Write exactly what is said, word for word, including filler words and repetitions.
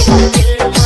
Hãy subscribe cho kênh Ghiền Mì Gõ để không bỏ lỡ